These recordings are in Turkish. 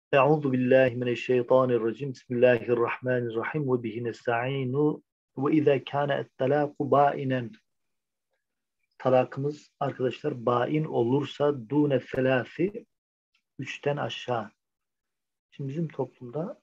Euzu billahi mineşşeytanirracim. Bismillahirrahmanirrahim ve bihi nestaînu. Ve izâ kâne et-talâku bâinen. Talakımız arkadaşlar bain olursa dûne selâsi, üçten aşağı. Şimdi bizim toplumda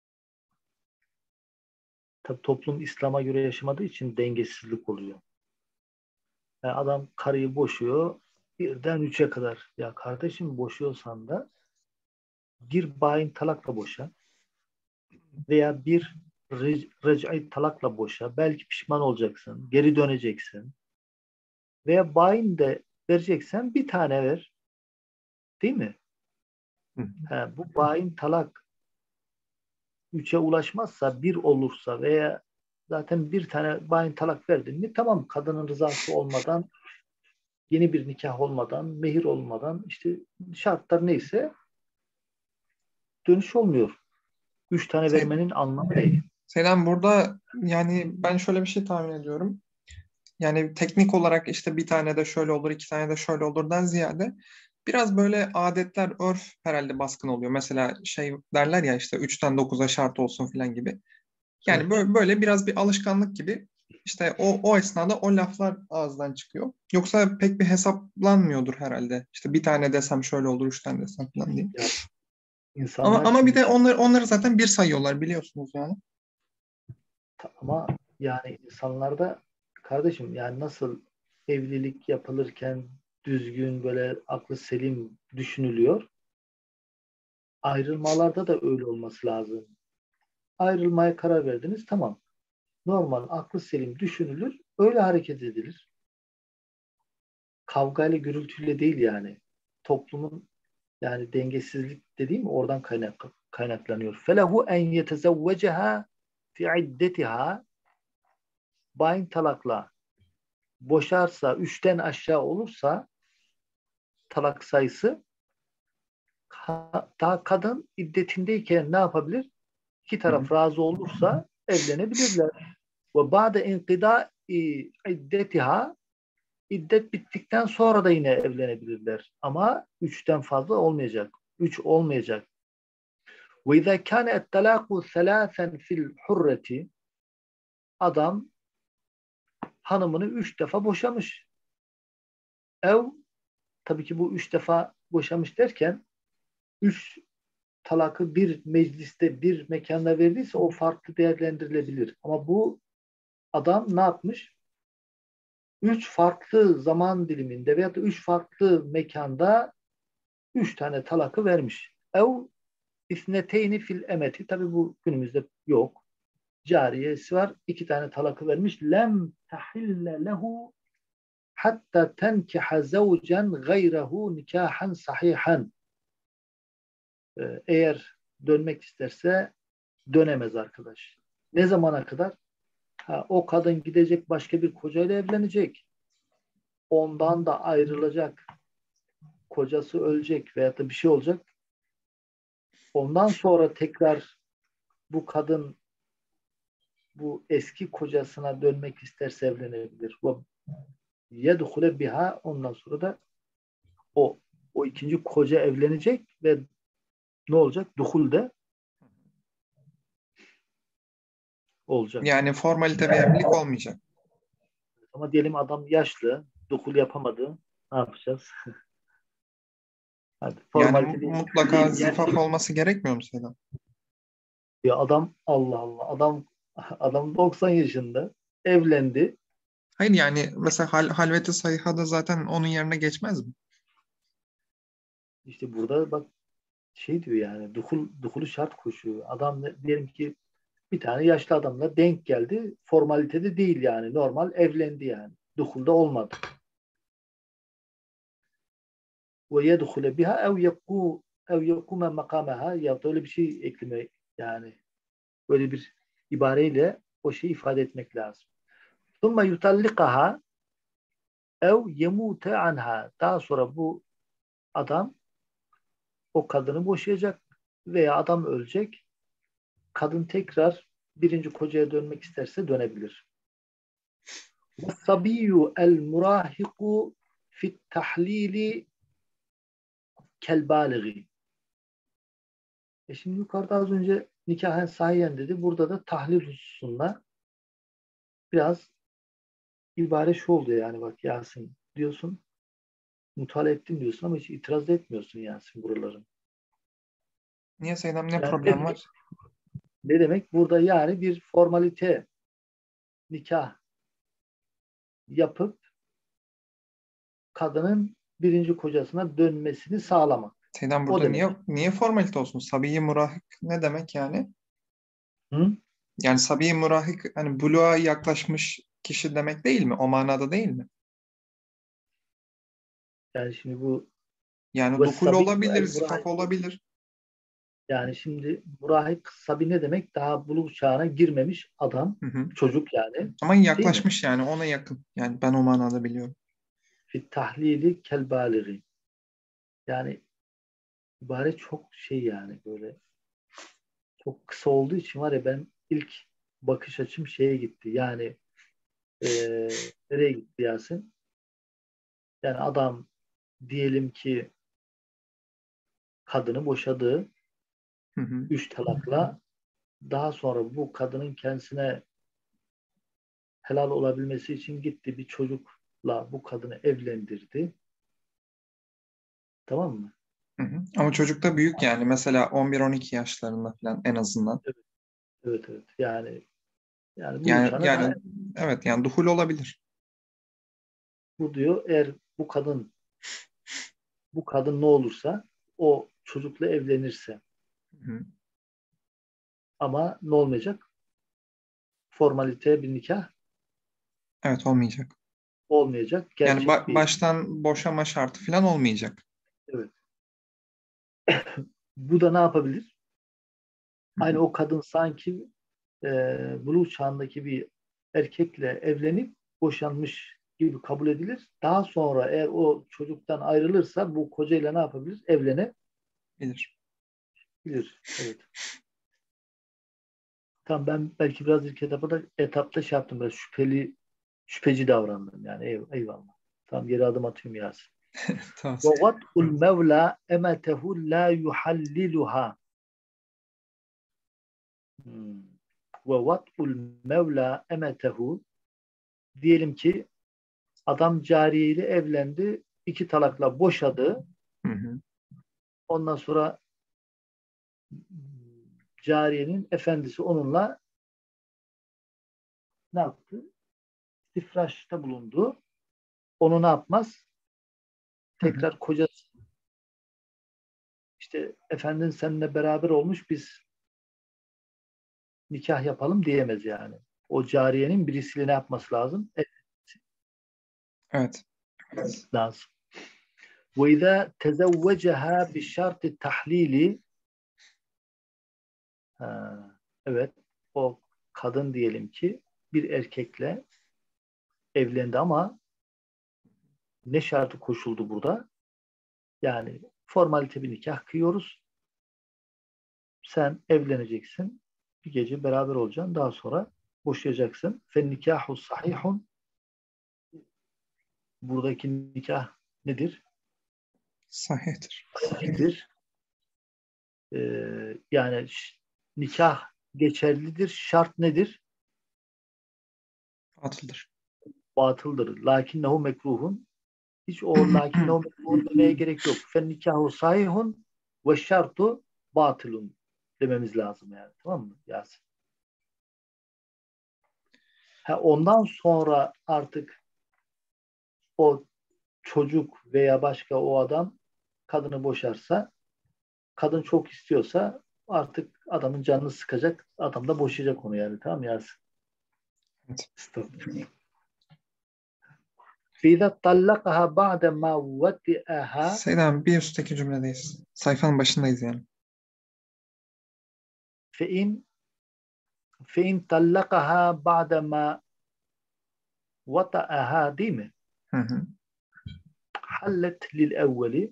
tabii toplum İslam'a göre yaşamadığı için dengesizlik oluyor. Yani adam karıyı boşuyor birden üçe kadar. Ya kardeşim boşuyorsan da bir bain talakla boşa veya bir rec'i talakla boşa. Belki pişman olacaksın, geri döneceksin. Veya bayin de vereceksen bir tane ver. Değil mi? Hı. Bu bayin talak üçe ulaşmazsa, bir olursa veya zaten bir tane bayin talak verdin mi tamam, kadının rızası olmadan, yeni bir nikah olmadan, mehir olmadan, işte şartlar neyse dönüş olmuyor. Üç tane Se- vermenin anlamı değil. Selam, burada yani ben şöyle bir şey tahmin ediyorum. Yani teknik olarak işte bir tane de şöyle olur, iki tane de şöyle olurdan ziyade biraz böyle adetler, örf herhalde baskın oluyor. Mesela şey derler ya işte üçten dokuza şart olsun falan gibi. Yani Evet. böyle biraz bir alışkanlık gibi işte o esnada o laflar ağızdan çıkıyor. Yoksa pek bir hesaplanmıyordur herhalde. İşte bir tane desem şöyle olur, üç tane desem falan diye. Ya Ama insanlar ama bir şimdi de onları zaten bir sayıyorlar biliyorsunuz yani. ama yani insanlarda kardeşim, yani nasıl evlilik yapılırken düzgün böyle aklı selim düşünülüyor. Ayrılmalarda da öyle olması lazım. Ayrılmaya karar verdiniz, tamam. Normal aklı selim düşünülür. Öyle hareket edilir. Kavgayla gürültüyle değil yani. Toplumun yani dengesizlik dediğim oradan kaynaklanıyor. Felehu en yetezevveceha fi iddetiha, bayin talakla boşarsa, üçten aşağı olursa talak sayısı, daha kadın iddetindeyken ne yapabilir? İki Hı hı. taraf razı olursa evlenebilirler. Ve ba'de inkıda iddetiha, iddet bittikten sonra da yine evlenebilirler. Ama üçten fazla olmayacak. Üç olmayacak. Ve izâ kâne et-talâku selâsen fil hurreti, adam hanımını üç defa boşamış. Ev, tabii ki bu üç defa boşamış derken üç talakı bir mecliste, bir mekanda verdiyse o farklı değerlendirilebilir. Ama bu adam ne yapmış? Üç farklı zaman diliminde veya da üç farklı mekanda üç tane talakı vermiş. Ev isneteyni fil emeti. Tabi bu günümüzde yok. Cariyesi var. İki tane talakı vermiş. Lem tahille lehu hatta tenkiha zavcen gayrehu nikahan sahihan. Eğer dönmek isterse dönemez arkadaş. Ne zamana kadar? O kadın gidecek, başka bir kocayla evlenecek. Ondan da ayrılacak. Kocası ölecek veya da bir şey olacak. Ondan sonra tekrar bu kadın bu eski kocasına dönmek isterse evlenebilir. Ve yedhule biha, ondan sonra da o o ikinci koca evlenecek ve ne olacak? Duhul de olacak. Yani formalite bir evlilik olmayacak. Ama diyelim adam yaşlı, duhul yapamadı. Ne yapacağız? Hadi Yani formalite mutlaka değil, zifaf gerçek. olması gerekmiyor mu Selam? Ya adam, Allah Allah, adam 90 yaşında evlendi. Hayır yani mesela halveti sayhada zaten onun yerine geçmez mi? İşte burada bak, şey diyor yani, duhulu şart koşuyor. Adam diyelim ki bir tane yaşlı adamla denk geldi. Formalitede değil yani. Normal evlendi yani. Duhulda olmadı. Ve yedhule biha ev yekume makamaha, ya da öyle bir şey ekleme yani. Böyle bir ibareyle o şeyi ifade etmek lazım. Thumma yutallikaha ev yemute anha. Daha sonra bu adam o kadını boşayacak veya adam ölecek. Kadın tekrar birinci kocaya dönmek isterse dönebilir. Sabiyyu el murahiku fit tahlili kel baligi. Şimdi yukarıda az önce nikahen sahiyen dedi. Burada da tahlil hususunda biraz ibare şu oldu yani bak Yasin diyorsun, mutala ettim diyorsun ama hiç itiraz da etmiyorsun Yasin buraların. Niye Seydam, ne Yani problem var? ne demek? Burada yani bir formalite nikah yapıp kadının birinci kocasına dönmesini sağlamak. Seydam, O burada demek. niye formalite olsun? Sabiyi murahik ne demek yani? Hı? Yani sabiyi murahik hani buluğa yaklaşmış kişi demek değil mi? O manada değil mi? Yani şimdi bu Yani ve duhul sabi olabilir, el zifaf murahip, olabilir. yani şimdi murahip sabi ne demek? Daha buluk çağına girmemiş adam, Hı hı. çocuk yani, Ama değil mi? yaklaşmış, yani ona yakın. Yani ben o manada biliyorum. Fit tahlili kel baligi. Yani ibare çok şey yani böyle çok kısa olduğu için var ya ben ilk bakış açım şeye gitti. Yani nereye gitti Yasin? Yani adam diyelim ki kadını boşadığı Hı hı. 3 talakla daha sonra bu kadının kendisine helal olabilmesi için gitti bir çocukla bu kadını evlendirdi. Tamam mı? Hı hı. Ama çocuk da büyük, yani mesela 11-12 yaşlarında falan en azından. Evet, evet, evet. Yani bu Yani uçağına daha yani evet, yani duhul olabilir. bu diyor eğer bu kadın ne olursa o çocukla evlenirse Hı hı. ama ne olmayacak? Formalite bir nikah Evet, olmayacak. olmayacak. Yani Gerçek bir baştan boşama şartı falan olmayacak. evet. Bu da ne yapabilir? Hı hı. Aynı o kadın sanki buluğ çağındaki bir erkekle evlenip boşanmış gibi kabul edilir. Daha sonra eğer o çocuktan ayrılırsa bu kocayla ne yapabilir? Evlenebilir. Bilir. Evet. Tamam ben belki biraz ilk etapta şey yaptım. Biraz şüpheci davrandım. Yani eyvallah. Tamam geri adım atıyorum Yasin. Tamam. وَوَطْءُ الْمَوْلَى اَمَتَهُ لَا يُحَلِّلُهَا وَوَطْءُ الْمَوْلَى اَمَتَهُ diyelim ki adam cariyeyle evlendi. 2 talakla boşadı. Hı hı. Ondan sonra cariyenin efendisi onunla ne yaptı? İstifraşta bulundu. Onu ne yapmaz? Hı hı. Tekrar kocası işte efendin seninle beraber olmuş biz nikah yapalım diyemez yani. O cariyenin birisiyle ne yapması lazım? Evet. Lazım. وَاِذَا تَزَوَّجَهَا بِشَرْطِ التَّحْلِيلِ evet o kadın diyelim ki bir erkekle evlendi ama ne şartı koşuldu burada? Yani formalite bir nikah kıyıyoruz. Sen evleneceksin. Bir gece beraber olacaksın. Daha sonra boşayacaksın. Fe nikahu sahihun. Buradaki nikah nedir? Sahihtir. Sahihtir. Yani nikah geçerlidir. Şart nedir? Atılır. Batıldır. Lakinnehu mekruhun. Hiç o lakinnehu mekruhun demeye gerek yok. Fen nikahu sahihun ve şartu batılun dememiz lazım yani. Tamam mı Yasin? Ondan sonra artık o çocuk veya başka o adam kadını boşarsa, kadın çok istiyorsa artık adamın canını sıkacak, adam da boşayacak onu yani. Tamam mı Yasin? Evet. Stop. فَاِذَا طَلَّقَهَا بَعْدَ مَا وَطِئَهَا Seydam, bir üstteki cümledeyiz. Sayfanın başındayız yani. فَاِنْ فَاِنْ طَلَّقَهَا بَعْدَ مَا وَطَئَهَا değil mi? Hı hı. حَلَّتْ لِلْاَوَّلِ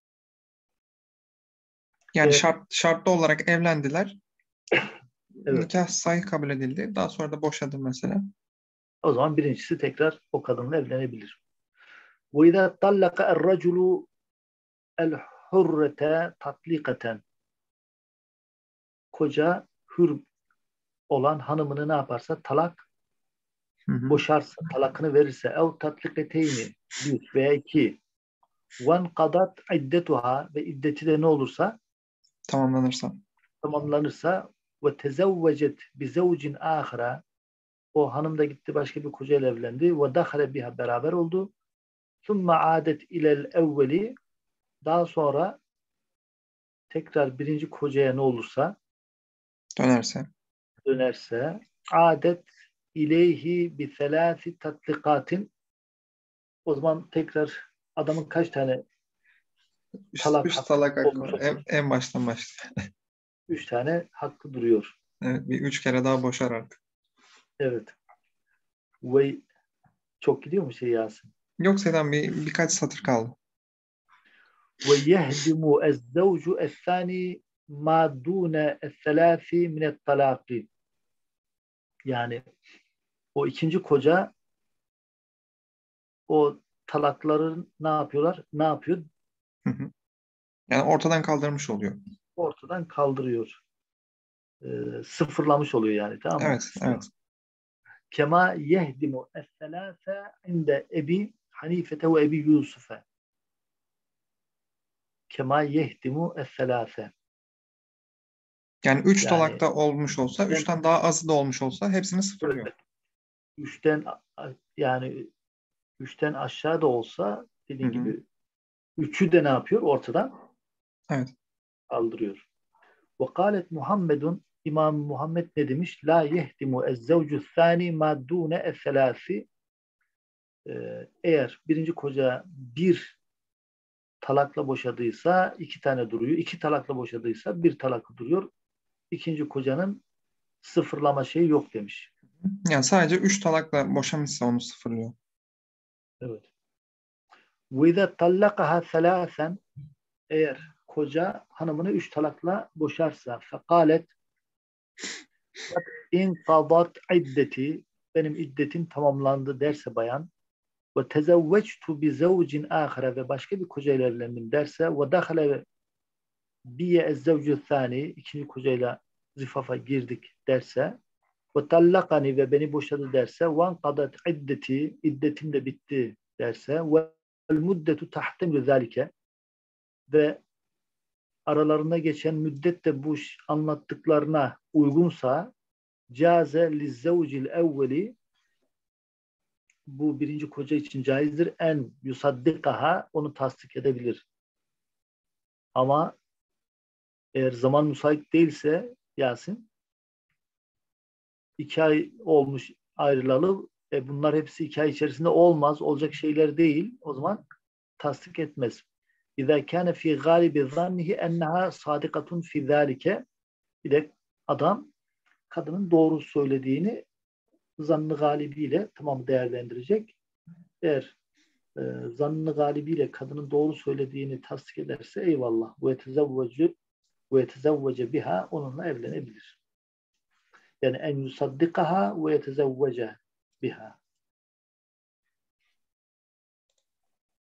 Yani eğer şartlı olarak evlendiler. evet Nikah sahih kabul edildi. Daha sonra da boşadı mesela. o zaman birincisi tekrar o kadınla evlenebilir. وَاِذَا طَلَّقَ الرَّجُلُ الْحُرَّةَ تَطْلِقَةً koca hür olan hanımını ne yaparsa talak boşarsa, talakını verirse ev tatliketeyni bir veya iki ven kadat iddetuha ve iddeti de ne olursa tamamlanırsa ve tezevvecet bi zevcin ahira o hanım da gitti başka bir kocayla evlendi ve dahale biha beraber oldu. Thumma adet ilel evveli daha sonra tekrar birinci kocaya ne olursa dönerse adet ileyhi bi selasi tatlikatin o zaman tekrar adamın kaç tane talak hakkı olmuş olur? En baştan başla. 3 tane hakkı duruyor. Evet, bir 3 kere daha boşar artık. Evet. Ve çok gidiyor mu Yasin? Yok Sedan, birkaç satır kaldı. Ve yehdimu ezzevcu ethani ma dune ethelâfi minet talâki. Yani o ikinci koca o talakların ne yapıyorlar? Ne yapıyor? Yani ortadan kaldırmış oluyor. Ortadan kaldırıyor. Sıfırlamış oluyor yani. Tamam mı? Evet. Kema yehdimu es-selâfe inde Ebi Hanifete ve Ebi Yusuf'e. Kema yehdimu es-selâfe. Yani 3 talakta olmuş olsa, 3'ten daha azı da olmuş olsa hepsini sıfırlıyor. Evet, 3'ten yani 3'ten aşağı da olsa dediğin gibi 3'ü de ne yapıyor? Ortadan kaldırıyor. Ve kâlet Muhammedun İmam Muhammed ne demiş? La yehdimu ez-zevcu thâni ma dûne es-selâsi. Eğer birinci koca bir talakla boşadıysa 2 tane duruyor. 2 talakla boşadıysa 1 talakı duruyor. İkinci kocanın sıfırlama şeyi yok demiş. Yani sadece 3 talakla boşamışsa onu sıfırlıyor. Evet. وَاِذَا طَلَّقَهَا ثَلَاثًا eğer koca hanımını 3 talakla boşarsa فَقَالَتْ اِنْقَضَتْ iddeti benim iddetim tamamlandı derse bayan ve tezevvectu bi zevcin ahire ve başka bir kocayla evlendim derse ve dahale biye ezzevcu thani ikinci kocayla zifafa girdik derse ve tallakani ve beni boşadı derse ve kadat iddeti iddetim de bitti derse ve muddetu tahtemü zalike ve aralarında geçen müddet de bu anlattıklarına uygunsa caze lizzevcil evveli bu birinci koca için caizdir. En yusaddikaha onu tasdik edebilir. Ama eğer zaman müsait değilse Yasin 2 ay olmuş ayrılalı bunlar hepsi 2 ay içerisinde olmaz. Olacak şeyler değil. O zaman tasdik etmez. İzâ kâne fî gâlibi zannihi ennehâ sâdikatun fî zâlike bir de adam kadının doğru söylediğini zannı galibiyle tamam değerlendirecek. Eğer zannı galibiyle kadının doğru söylediğini tasdik ederse eyvallah. Ve yetezevvece biha onunla evlenebilir. Yani en yusaddikaha ve yetezevvece biha.